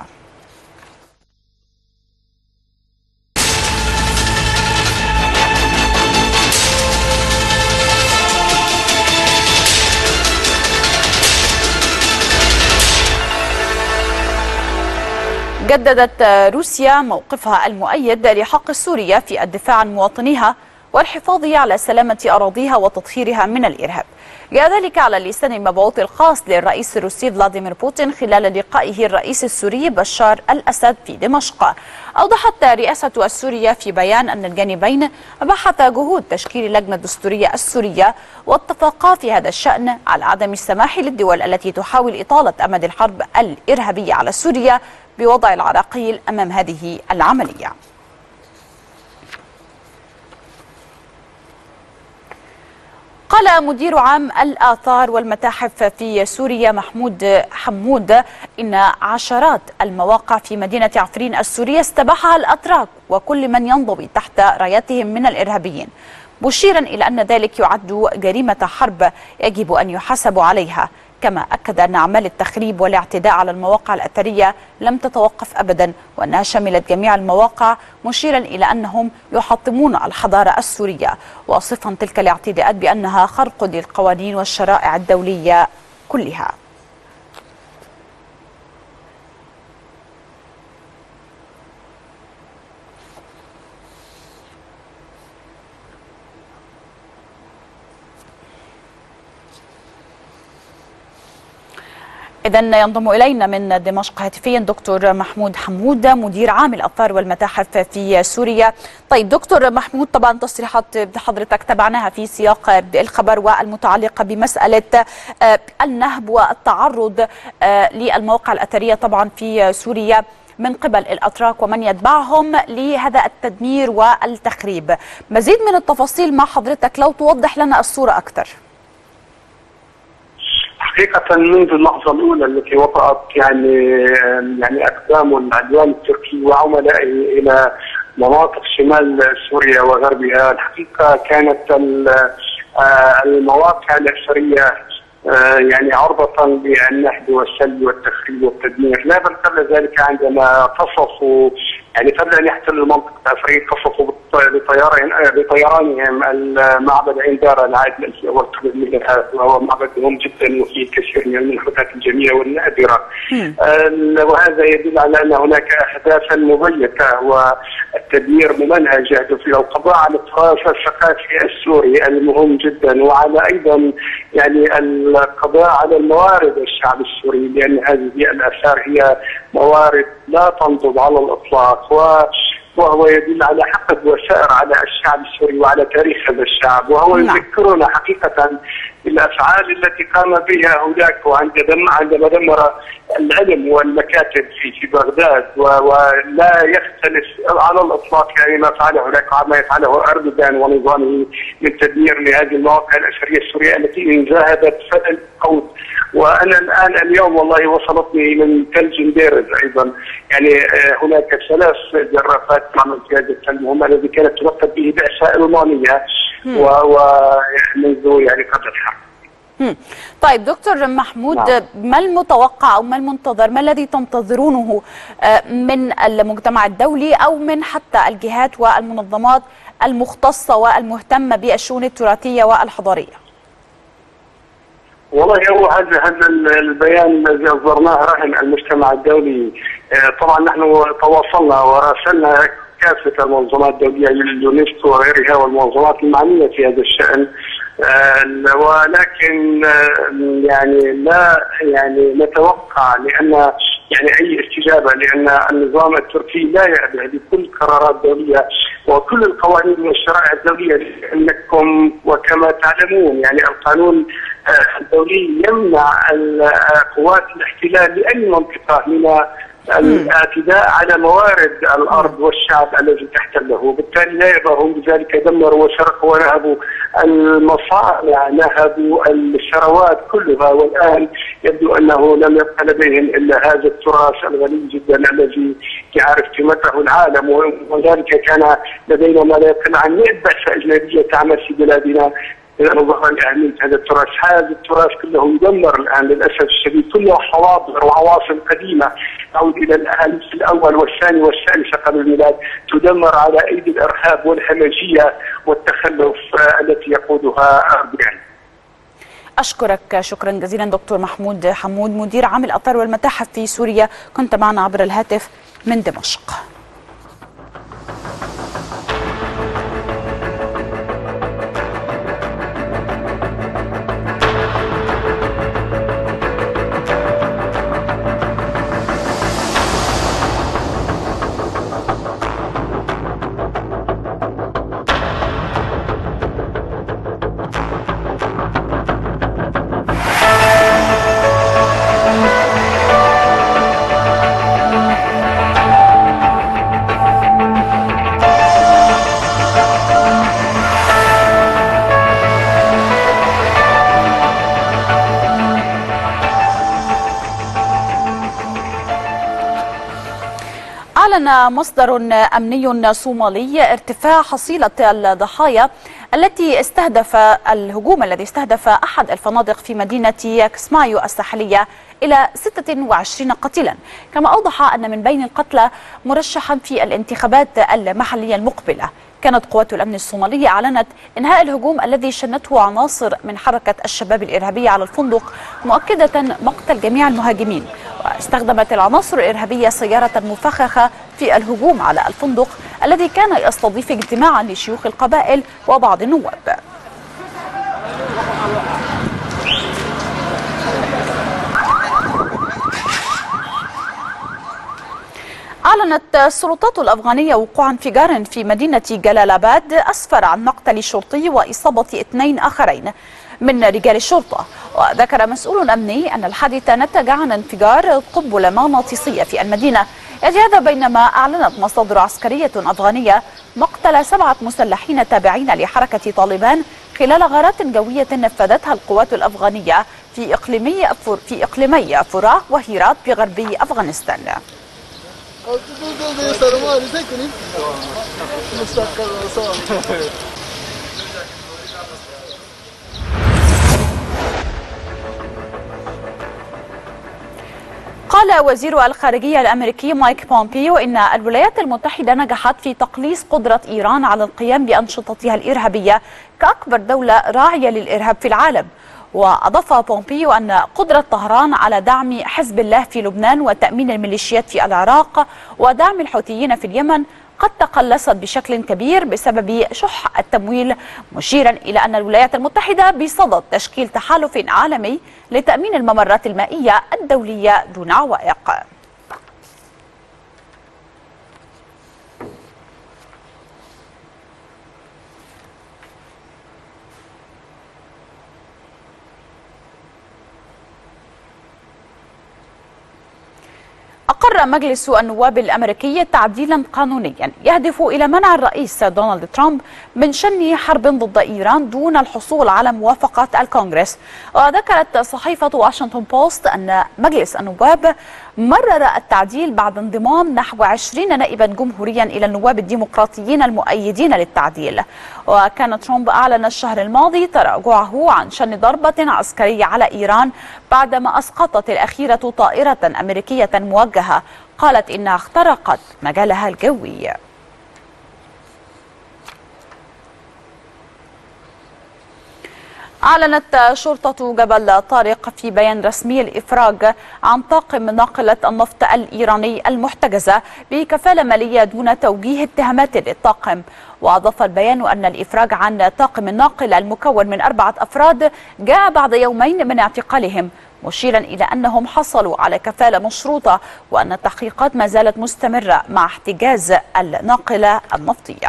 جددت روسيا موقفها المؤيد لحق سوريا في الدفاع عن مواطنيها والحفاظ على سلامة أراضيها وتطهيرها من الإرهاب. جاء ذلك على لسان المبعوث الخاص للرئيس الروسي فلاديمير بوتين خلال لقائه الرئيس السوري بشار الأسد في دمشق. أوضحت رئاسة السورية في بيان أن الجانبين بحثا جهود تشكيل لجنة دستورية السورية واتفقا في هذا الشأن على عدم السماح للدول التي تحاول إطالة أمد الحرب الإرهابية على سوريا بوضع العراقيل أمام هذه العملية. قال مدير عام الآثار والمتاحف في سوريا محمود حمود إن عشرات المواقع في مدينة عفرين السورية استباحها الأتراك وكل من ينضوي تحت رايتهم من الإرهابيين، مشيرا إلى أن ذلك يعد جريمة حرب يجب أن يحاسبوا عليها. كما أكد أن أعمال التخريب والاعتداء على المواقع الأثرية لم تتوقف أبدا وأنها شملت جميع المواقع، مشيرا إلى أنهم يحطمون الحضارة السورية، واصفا تلك الاعتداءات بأنها خرق للقوانين والشرائع الدولية كلها. إذن ينضم إلينا من دمشق هاتفيا دكتور محمود حمود مدير عام الآثار والمتاحف في سوريا. طيب دكتور محمود، طبعا تصريحات حضرتك تبعناها في سياق الخبر والمتعلقة بمسألة النهب والتعرض للمواقع الأثرية طبعا في سوريا من قبل الأتراك ومن يتبعهم لهذا التدمير والتخريب. مزيد من التفاصيل مع حضرتك لو توضح لنا الصورة أكثر. حقيقة منذ اللحظة الأولى التي وطأت يعني يعني أقدام العدوان التركي وعملائه إلى مناطق شمال سوريا وغربها، الحقيقة كانت المواقع الأثرية يعني عرضة للنهب والسلب والتخريب والتدمير. لا بل قبل ذلك عندما قصفوا يعني قبل ان يحتلوا منطقه عفرين قصفوا بطيرانهم المعبد عين دار العائد الالفي اول قبل الميلاد، وهو معبد مهم جدا وفيه كثير من المنحوتات الجميله والنادره. وهذا يدل على ان هناك اهدافا مبيته والتدمير ممنهج يهدف الى القضاء على التراث الثقافي السوري المهم جدا، وعلى ايضا يعني القضاء على الموارد الشعب السوري، لان هذه الاثار هي موارد لا تنضب على الاطلاق، وهو يدل على حقد وثائر على الشعب السوري وعلى تاريخ هذا الشعب، وهو يذكرنا حقيقه بالافعال التي قام بها هناك وعندما عندما دمر العلم والمكاتب في في بغداد، ولا يختلف على الاطلاق يعني ما فعله هناك وما يفعله اردوغان ونظامه من تدمير لهذه المواقع الاثريه السوريه التي انذهبت فعل قوت. وانا الان اليوم والله وصلتني من تل جنديرز ايضا يعني هناك ثلاث جرافات معمل في هذا التل الذي كانت تلقب به بعثه المانيه ومنذ يعني قبل الحرب. طيب دكتور محمود، نعم. ما المتوقع أو ما المنتظر، ما الذي تنتظرونه من المجتمع الدولي أو من حتى الجهات والمنظمات المختصة والمهتمة بالشؤون التراثية والحضارية؟ والله هو هذا هذا البيان الذي اصدرناه رهن المجتمع الدولي. طبعا نحن تواصلنا وراسلنا كافه المنظمات الدوليه اليونسكو وغيرها والمنظمات المعنيه في هذا الشان، ولكن يعني لا يعني نتوقع لأن يعني أي استجابة، لأن النظام التركي لا يأبه بكل قرارات دولية وكل القوانين والشرائع الدولية، لأنكم وكما تعلمون يعني القانون الدولي يمنع قوات الاحتلال لأي منطقة من الاعتداء على موارد الارض والشعب الذي تحتله، وبالتالي لا يرضون بذلك. دمروا وسرقوا ونهبوا المصانع، نهبوا الثروات كلها، والان يبدو انه لم يبقى لديهم الا هذا التراث الغني جدا الذي يعرف قيمته العالم، وذلك كان لدينا ما لا يقل عن مئة بعثة اجنبيه تعمل في بلادنا نظرا لأهمية هذا التراث. هذا التراث كله يدمر الآن للأسف الشديد، كله حواضر وعواصم قديمة تعود إلى الألف الأول والثاني والثالث قبل الميلاد، تدمر على أيدي الإرهاب والهمجية والتخلف التي يقودها أردوغان. أشكرك شكرا جزيلا دكتور محمود حمود، مدير عام الآثار والمتاحف في سوريا، كنت معنا عبر الهاتف من دمشق. أعلن مصدر أمني صومالي ارتفاع حصيلة الضحايا التي استهدف الهجوم الذي استهدف أحد الفنادق في مدينة كسمايو الساحلية إلى ستة وعشرين قتيلا، كما أوضح أن من بين القتلى مرشحا في الانتخابات المحلية المقبلة. كانت قوات الأمن الصومالية أعلنت إنهاء الهجوم الذي شنته عناصر من حركة الشباب الإرهابية على الفندق، مؤكدة مقتل جميع المهاجمين. واستخدمت العناصر الإرهابية سيارة مفخخة في الهجوم على الفندق الذي كان يستضيف اجتماعا لشيوخ القبائل وبعض النواب. أعلنت السلطات الأفغانية وقوع انفجار في مدينة جلال آباد أسفر عن مقتل شرطي وإصابة اثنين آخرين من رجال الشرطة. وذكر مسؤول أمني أن الحادث نتج عن انفجار قنبلة مغناطيسية في المدينة. يجري هذا بينما أعلنت مصادر عسكرية أفغانية مقتل سبعة مسلحين تابعين لحركة طالبان خلال غارات جوية نفذتها القوات الأفغانية في إقليمي في إقليمي فراه وهيرات بغربي أفغانستان. قال وزير الخارجية الأمريكي مايك بومبيو إن الولايات المتحدة نجحت في تقليص قدرة إيران على القيام بأنشطتها الإرهابية كأكبر دولة راعية للإرهاب في العالم. وأضاف بومبيو أن قدرة طهران على دعم حزب الله في لبنان وتأمين الميليشيات في العراق ودعم الحوثيين في اليمن قد تقلصت بشكل كبير بسبب شح التمويل، مشيرا إلى أن الولايات المتحدة بصدد تشكيل تحالف عالمي لتأمين الممرات المائية الدولية دون عوائق. أقر مجلس النواب الأمريكي تعديلا قانونيا يهدف إلى منع الرئيس دونالد ترامب من شن حرب ضد إيران دون الحصول على موافقة الكونغرس. وذكرت صحيفة واشنطن بوست أن مجلس النواب مرر التعديل بعد انضمام نحو عشرين نائبا جمهوريا إلى النواب الديمقراطيين المؤيدين للتعديل. وكان ترامب أعلن الشهر الماضي تراجعه عن شن ضربة عسكرية على إيران بعدما أسقطت الأخيرة طائرة أمريكية موجهة قالت إنها اخترقت مجالها الجوي. أعلنت شرطة جبل طارق في بيان رسمي الإفراج عن طاقم ناقلة النفط الإيراني المحتجزة بكفالة مالية دون توجيه اتهامات للطاقم. وأضاف البيان أن الإفراج عن طاقم الناقل المكون من أربعة أفراد جاء بعد يومين من اعتقالهم، مشيرا إلى أنهم حصلوا على كفالة مشروطة وأن التحقيقات ما زالت مستمرة مع احتجاز الناقلة النفطية.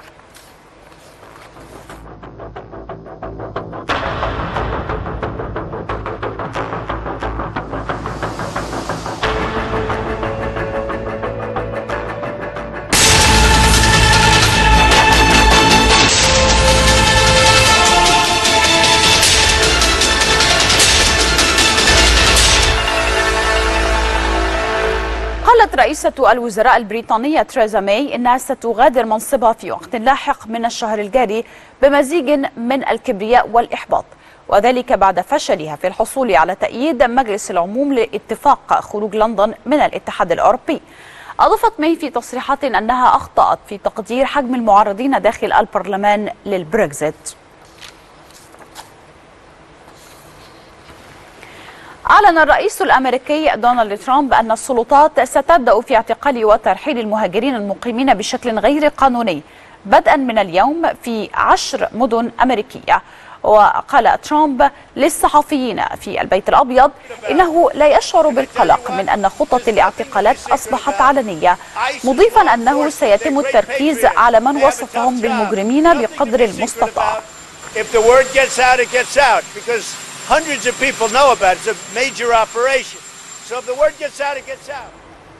قالت رئيسة الوزراء البريطانية تريزا ماي إنها ستغادر منصبها في وقت لاحق من الشهر الجاري بمزيج من الكبرياء والإحباط، وذلك بعد فشلها في الحصول على تأييد مجلس العموم لاتفاق خروج لندن من الاتحاد الأوروبي. أضافت ماي في تصريحات أنها أخطأت في تقدير حجم المعارضين داخل البرلمان للبريكزيت. أعلن الرئيس الأمريكي دونالد ترامب أن السلطات ستبدأ في اعتقال وترحيل المهاجرين المقيمين بشكل غير قانوني بدءا من اليوم في عشر مدن أمريكية. وقال ترامب للصحفيين في البيت الأبيض إنه لا يشعر بالقلق من أن خطط الاعتقالات أصبحت علنية، مضيفا أنه سيتم التركيز على من وصفهم بالمجرمين بقدر المستطاع. Hundreds of people know about it. It's a major operation. So if the word gets out, it gets out.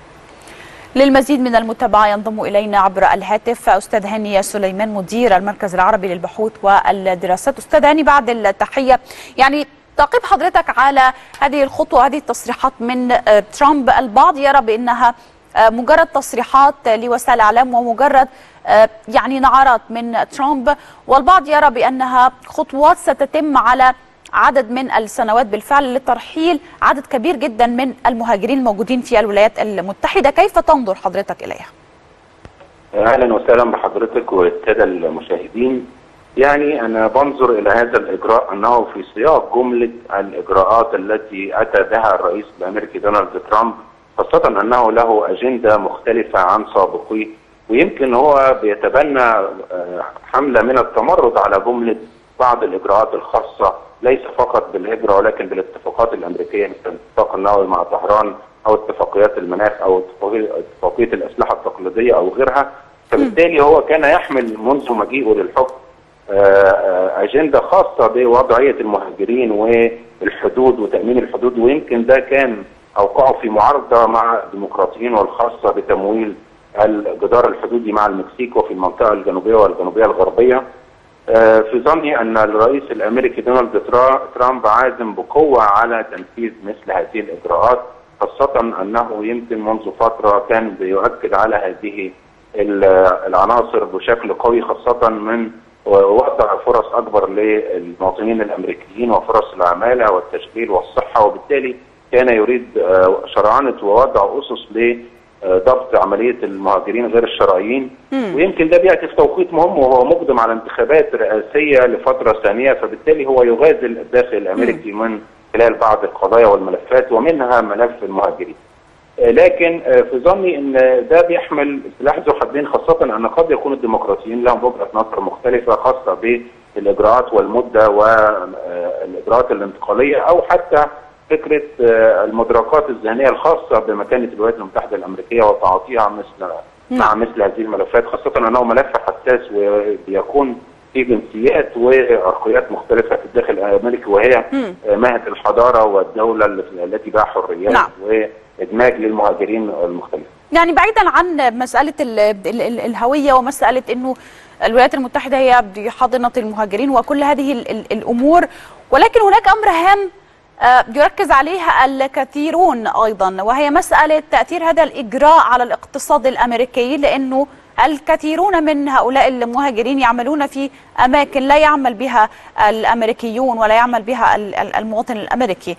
للمزيد من المتابعة ينضم إلينا عبر الهاتف أستاذ هاني سليمان مدير المركز العربي للبحوث والدراسات. أستاذ هاني، بعد التحية، يعني تعقيب حضرتك على هذه الخطوة، هذه التصريحات من ترامب. البعض يرى بأنها مجرد تصريحات لوسائل الإعلام ومجرد يعني نعرات من ترامب، والبعض يرى بأنها خطوات ستتم على عدد من السنوات بالفعل لترحيل عدد كبير جدا من المهاجرين الموجودين في الولايات المتحدة. كيف تنظر حضرتك إليها؟ أهلا وسهلا بحضرتك والسادة المشاهدين. يعني أنا بنظر إلى هذا الإجراء أنه في سياق جملة الإجراءات التي أتى بها الرئيس الأمريكي دونالد ترامب، خاصة أنه له أجندة مختلفة عن سابقيه، ويمكن هو بيتبنى حملة من التمرد على جملة بعض الإجراءات الخاصة ليس فقط بالهجرة ولكن بالاتفاقات الأمريكية مثل الاتفاق النووي مع طهران أو اتفاقيات المناخ أو اتفاقية الأسلحة التقليدية أو غيرها. فبالتالي هو كان يحمل منذ مجيئه للحكم أجندة خاصة بوضعية المهاجرين والحدود وتأمين الحدود، ويمكن ده كان أوقعه في معارضة مع الديمقراطيين والخاصة بتمويل الجدار الحدودي مع المكسيك وفي المنطقة الجنوبية والجنوبية الغربية. في ظني أن الرئيس الأمريكي دونالد ترامب عازم بقوة على تنفيذ مثل هذه الإجراءات، خاصة أنه يمكن منذ فترة كان بيؤكد على هذه العناصر بشكل قوي، خاصة من وضع فرص أكبر للمواطنين الأمريكيين وفرص العمالة والتشغيل والصحة، وبالتالي كان يريد شرعنة ووضع أسس ل ضبط عملية المهاجرين غير الشرعيين. ويمكن ده بيأتي في توقيت مهم وهو مقدم على انتخابات رئاسية لفترة ثانية، فبالتالي هو يغازل الداخل الأمريكي من خلال بعض القضايا والملفات ومنها ملف المهاجرين. لكن في ظني ان ده بيحمل سلاح ذو حدين، خاصة ان قد يكون الديمقراطيين لهم وجهة نظر مختلفة خاصة بالإجراءات والمدة والإجراءات الانتقالية أو حتى فكرة المدركات الذهنية الخاصة بمكانة الولايات المتحدة الأمريكية وتعاطيها مثل مع مثل هذه الملفات، خاصة أنه ملف حساس وبيكون في جنسيات وعرقيات مختلفة في الداخل الأمريكي، وهي مهد الحضارة والدولة التي بها حريات نعم. وإدماج للمهاجرين المختلفين. يعني بعيدا عن مسألة ال ال ال الهوية ومسألة أنه الولايات المتحدة هي حاضنة المهاجرين وكل هذه ال ال الأمور، ولكن هناك أمر هام يركز عليها الكثيرون أيضا، وهي مسألة تأثير هذا الإجراء على الاقتصاد الأمريكي، لأنه الكثيرون من هؤلاء المهاجرين يعملون في أماكن لا يعمل بها الأمريكيون ولا يعمل بها المواطن الأمريكي،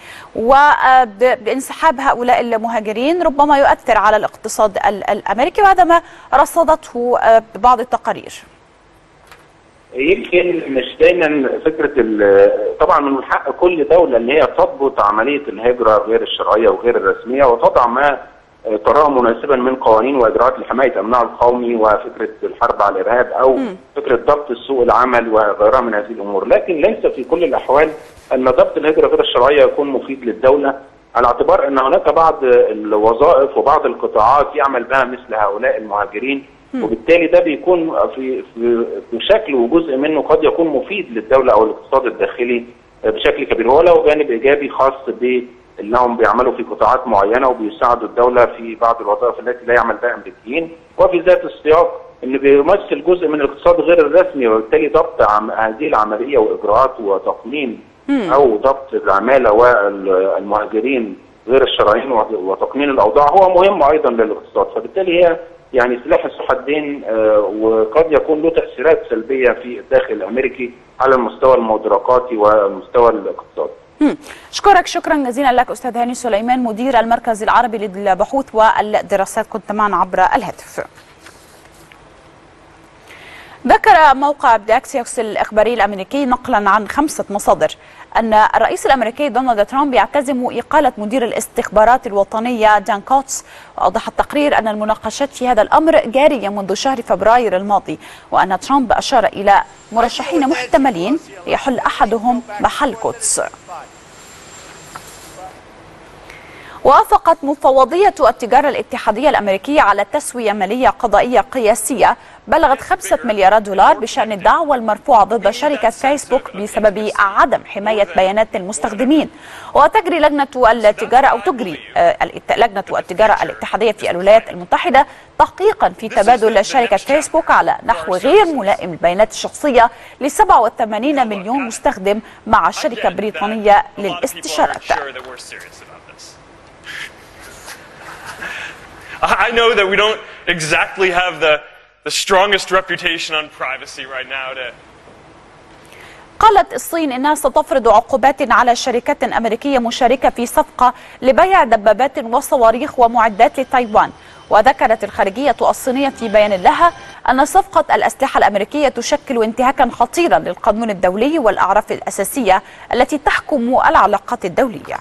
وبانسحاب هؤلاء المهاجرين ربما يؤثر على الاقتصاد الأمريكي، وهذا ما رصدته بعض التقارير. يمكن مش دايما فكره طبعا من حق كل دوله ان هي تضبط عمليه الهجره غير الشرعيه وغير الرسميه وتضع ما تراه مناسبا من قوانين واجراءات لحمايه امنها القومي وفكره الحرب على الارهاب او م. فكره ضبط سوق العمل وغيرها من هذه الامور، لكن ليس في كل الاحوال ان ضبط الهجره غير الشرعيه يكون مفيد للدوله، على اعتبار ان هناك بعض الوظائف وبعض القطاعات يعمل بها مثل هؤلاء المهاجرين، وبالتالي ده بيكون في في بشكل وجزء منه قد يكون مفيد للدوله او الاقتصاد الداخلي بشكل كبير، هو له جانب ايجابي خاص بانهم بيعملوا في قطاعات معينه وبيساعدوا الدوله في بعض الوظائف التي لا يعمل بها امريكيين، وفي ذات السياق انه بيمثل جزء من الاقتصاد غير الرسمي، وبالتالي ضبط هذه العمليه واجراءات وتقنين او ضبط العماله والمهاجرين غير الشرعيين وتقنين الاوضاع هو مهم ايضا للاقتصاد، فبالتالي هي يعني سلاح ذو حدين وقد يكون له تاثيرات سلبيه في الداخل الامريكي على المستوى المدركاتي والمستوى الاقتصادي. اشكرك شكرا جزيلا لك استاذ هاني سليمان مدير المركز العربي للبحوث والدراسات، كنت معنا عبر الهاتف. ذكر موقع داكسيوس الإخباري الأمريكي نقلا عن خمسة مصادر أن الرئيس الأمريكي دونالد ترامب يعتزم إقالة مدير الاستخبارات الوطنية دان كوتس. وأوضح التقرير أن المناقشات في هذا الأمر جارية منذ شهر فبراير الماضي، وأن ترامب أشار إلى مرشحين محتملين ليحل أحدهم محل كوتس. وافقت مفوضية التجارة الاتحادية الأمريكية على تسوية مالية قضائية قياسية بلغت خمسة مليارات دولار بشأن الدعوى المرفوعة ضد شركة فيسبوك بسبب عدم حماية بيانات المستخدمين. وتجري لجنة التجارة أو تجري لجنة التجارة الاتحادية في الولايات المتحدة تحقيقا في تبادل شركة فيسبوك على نحو غير ملائم للبيانات الشخصية ل سبعة وثمانين مليون مستخدم مع شركة بريطانية للاستشارات. I know that we don't exactly have the, the strongest reputation on privacy right now to قالت الصين إنها ستفرض عقوبات على شركات أمريكية مشاركة في صفقة لبيع دبابات وصواريخ ومعدات لتايوان. وذكرت الخارجية الصينية في بيان لها أن صفقة الأسلحة الأمريكية تشكل انتهاكا خطيرا للقانون الدولي والأعراف الأساسية التي تحكم العلاقات الدولية.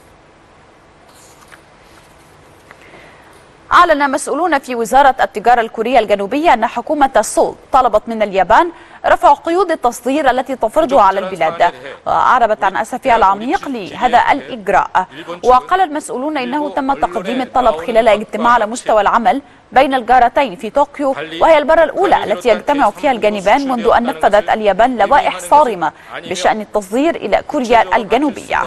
أعلن مسؤولون في وزارة التجارة الكورية الجنوبية أن حكومة سول طلبت من اليابان رفع قيود التصدير التي تفرضها على البلاد، وأعربت عن أسفها العميق لهذا الإجراء. وقال المسؤولون إنه تم تقديم الطلب خلال اجتماع على مستوى العمل بين الجارتين في طوكيو، وهي المرة الأولى التي يجتمع فيها الجانبان منذ أن نفذت اليابان لوائح صارمة بشأن التصدير إلى كوريا الجنوبية.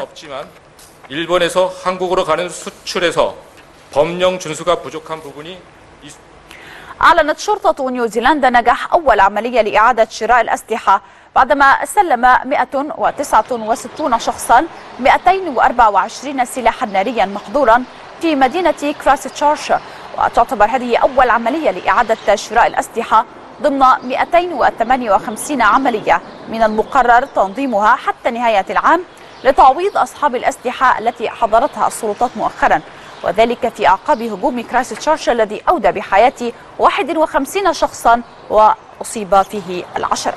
أعلنت شرطة نيوزيلندا نجاح أول عملية لإعادة شراء الأسلحة بعدما سلم مئة وتسعة وستين شخصا مئتين وأربعة وعشرين سلاحا ناريا محظورا في مدينة كرايستشيرش. وتعتبر هذه أول عملية لإعادة شراء الأسلحة ضمن مئتين وثمانية وخمسين عملية من المقرر تنظيمها حتى نهاية العام لتعويض أصحاب الأسلحة التي حظرتها السلطات مؤخرا، وذلك في أعقاب هجوم كرايستشيرش الذي أودى بحياة واحد وخمسين شخصا وأصيب فيه العشرات.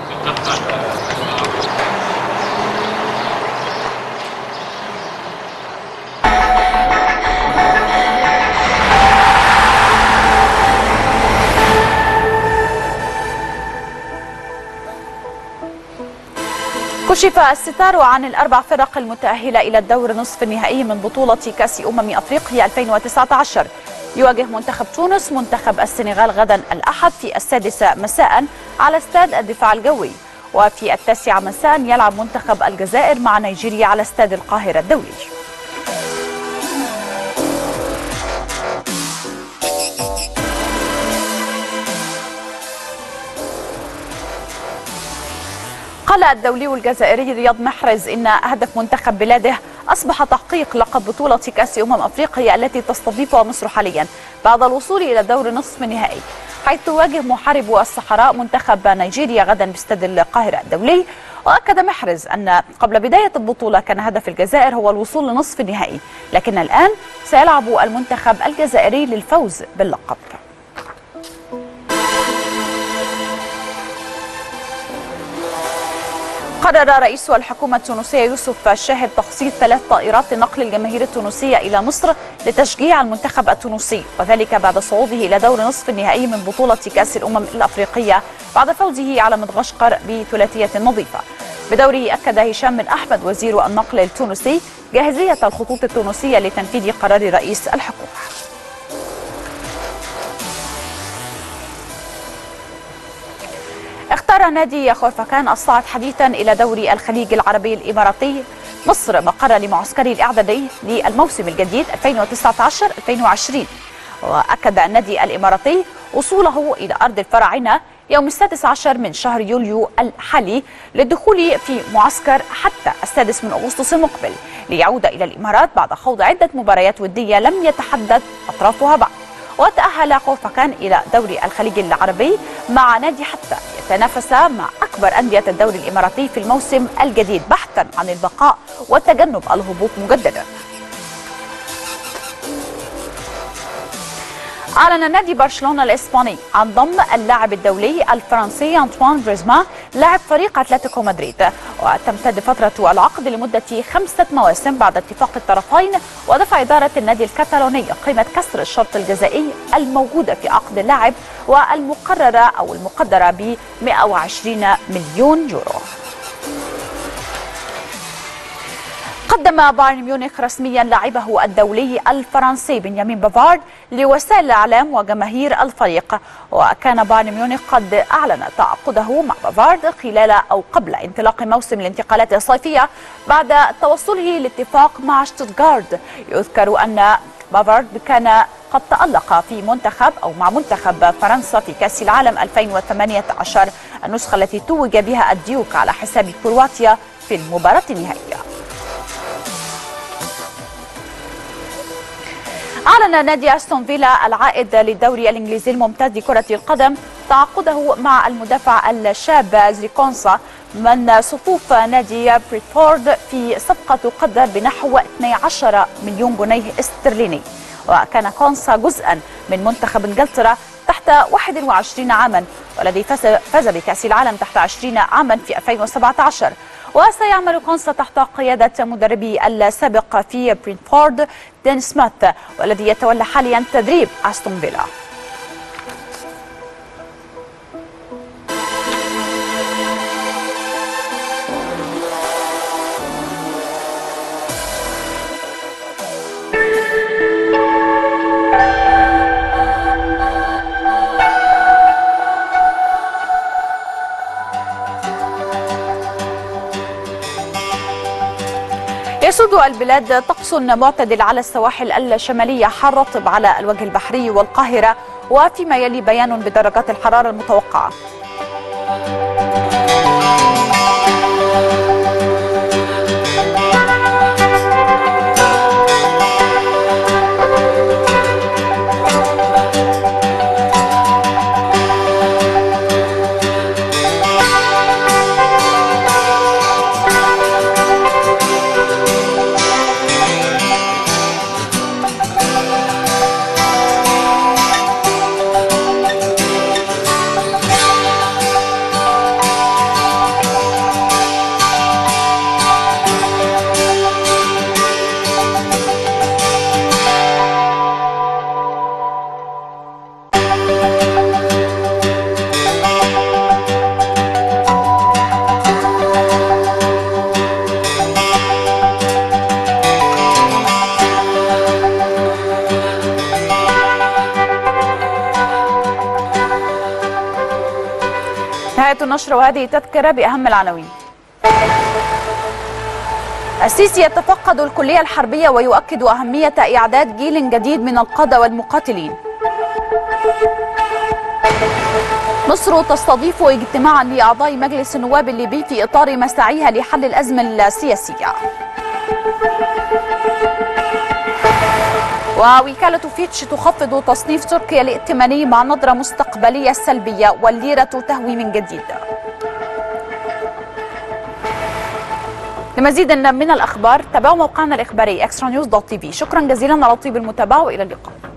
كشف الستار عن الأربع فرق المتأهلة إلى الدور نصف النهائي من بطولة كأس أمم أفريقيا ألفين وتسعة عشر. يواجه منتخب تونس منتخب السنغال غدا الأحد في السادسة مساء على استاد الدفاع الجوي، وفي التاسعة مساء يلعب منتخب الجزائر مع نيجيريا على استاد القاهرة الدولي. قال الدولي الجزائري رياض محرز إن هدف منتخب بلاده أصبح تحقيق لقب بطولة كأس أمم أفريقيا التي تستضيفها مصر حاليا بعد الوصول إلى دور نصف النهائي، حيث يواجه محارب الصحراء منتخب نيجيريا غدا باستاد القاهرة الدولي. وأكد محرز أن قبل بداية البطولة كان هدف الجزائر هو الوصول لنصف النهائي، لكن الآن سيلعب المنتخب الجزائري للفوز باللقب. قرر رئيس الحكومة التونسية يوسف الشاهد تخصيص ثلاث طائرات لنقل الجماهير التونسية إلى مصر لتشجيع المنتخب التونسي، وذلك بعد صعوده إلى دور نصف النهائي من بطولة كأس الأمم الأفريقية بعد فوزه على مدغشقر بثلاثية نظيفة. بدوره أكد هشام بن أحمد وزير النقل التونسي جاهزية الخطوط التونسية لتنفيذ قرار رئيس الحكومة. اختار نادي خرفكان الصاعد حديثا إلى دوري الخليج العربي الإماراتي مصر مقرا لمعسكره الإعدادي للموسم الجديد ألفين وتسعة عشر ألفين وعشرين. وأكد النادي الإماراتي وصوله إلى أرض الفراعنة يوم السادس عشر من شهر يوليو الحالي للدخول في معسكر حتى السادس من أغسطس المقبل ليعود إلى الإمارات بعد خوض عدة مباريات ودية لم يتحدد أطرافها بعد. وتأهل خرفكان إلى دوري الخليج العربي مع نادي حتى يتنافس مع أكبر أندية الدوري الإماراتي في الموسم الجديد بحثا عن البقاء وتجنب الهبوط مجددا. أعلن نادي برشلونة الإسباني عن ضم اللاعب الدولي الفرنسي أنطوان غريزمان لاعب فريق أتلتيكو مدريد، وتمتد فترة العقد لمدة خمسة مواسم بعد اتفاق الطرفين ودفع إدارة النادي الكتالوني قيمة كسر الشرط الجزائي الموجودة في عقد اللاعب والمقررة أو المقدرة ب مئة وعشرين مليون يورو. قدم بايرن ميونخ رسميا لاعبه الدولي الفرنسي بنيامين بافارد لوسائل الإعلام وجماهير الفريق، وكان بايرن ميونخ قد أعلن تعاقده مع بافارد خلال أو قبل انطلاق موسم الانتقالات الصيفية بعد توصله لاتفاق مع شتوتغارت. يذكر أن بافارد كان قد تألق في منتخب أو مع منتخب فرنسا في كأس العالم ألفين وثمانية عشر النسخة التي توج بها الديوك على حساب كرواتيا في المباراة النهائية. أعلن نادي أستون فيلا العائد للدوري الإنجليزي الممتاز لكرة القدم تعاقده مع المدافع الشاب زريكونسا من صفوف نادي بريتفورد في صفقة تقدر بنحو اثني عشر مليون جنيه استرليني. وكان كونسا جزءا من منتخب انجلترا تحت واحد وعشرين عاما والذي فاز بكأس العالم تحت عشرين عاما في ألفين وسبعة عشر. وسيعمل كونسا تحت قيادة مدربي السابق في برينفورد دين سميث والذي يتولى حاليا تدريب أستون فيلا. يسود البلاد طقس معتدل على السواحل الشمالية، حار رطب على الوجه البحري والقاهرة، وفيما يلي بيان بدرجات الحرارة المتوقعة. نهاية النشرة وهذه تذكرة بأهم العناوين. السيسي يتفقد الكلية الحربية ويؤكد أهمية إعداد جيل جديد من القادة والمقاتلين. مصر تستضيف اجتماعا لأعضاء مجلس النواب الليبي في إطار مساعيها لحل الأزمة السياسية. ووكالة فيتش تخفض تصنيف تركيا الائتماني مع نظرة مستقبلية سلبية والليرة تهوي من جديد. لمزيد من الأخبار تابعوا موقعنا الإخباري إكسترا نيوز دوت تي في. شكرا جزيلا على طيب المتابعة وإلى اللقاء.